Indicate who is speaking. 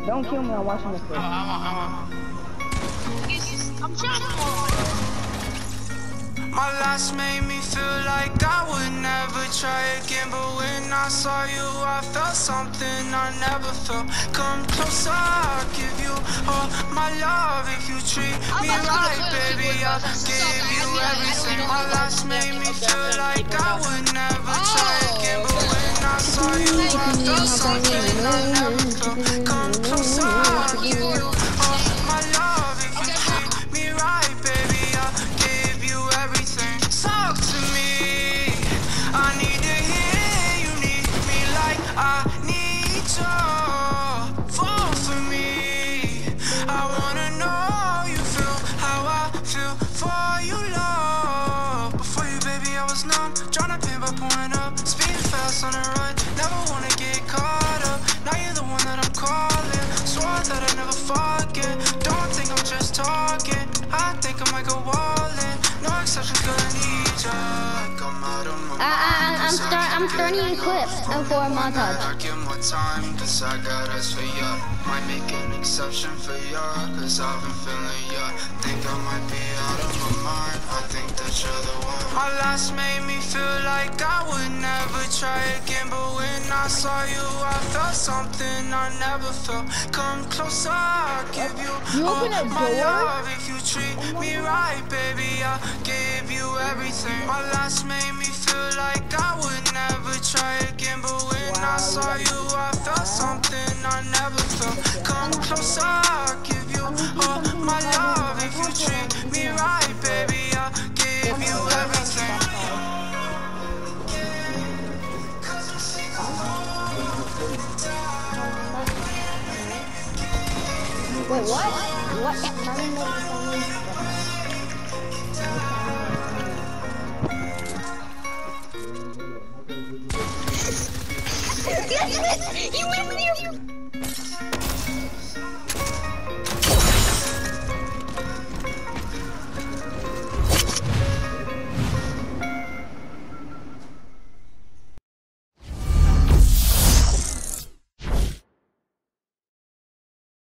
Speaker 1: Don't kill me, I'm watching this clip.
Speaker 2: I'm trying to.
Speaker 3: My last made me feel like I would never try again, but when I saw you, I felt something I never felt. Come closer, I'll give you all my love. If you treat me right, baby, I'll give you everything. My last made me feel like I would never try again, but when I saw you, I felt something I never felt. Come closer, I'll give you all my love. If you treat me right, baby, I'll give you everything. Talk to me, I need to hear you need me like I need you. Fall for me, I wanna know you feel how I feel for you, love. Before you, baby, I was numb, tryna pin by pouring up, speeding fast on the run, never wanna get caught up. Now you're the one that I'm calling, swore that I'd never forget. Don't think I'm just talking, I think I might go all in. No exceptions, girl, I need ya.
Speaker 4: I'm starting a clip for a montage.
Speaker 3: I get more time, cause I got us for ya. Might make an exception for ya, cause I've been feeling ya. Think I might be out of my mind, I think that you're the one. My last made me feel like I would never try again, but when I saw you, I felt something I never felt. Come closer, I'll give you all my love. If you treat me right, baby, I'll give you everything. My last made me feel like I would never try again, but when I saw you, I felt something I never felt. Come closer, I'll give you all my love. If you treat me right, baby, I'll give you everything.
Speaker 1: Wait, what? What?
Speaker 2: You went with your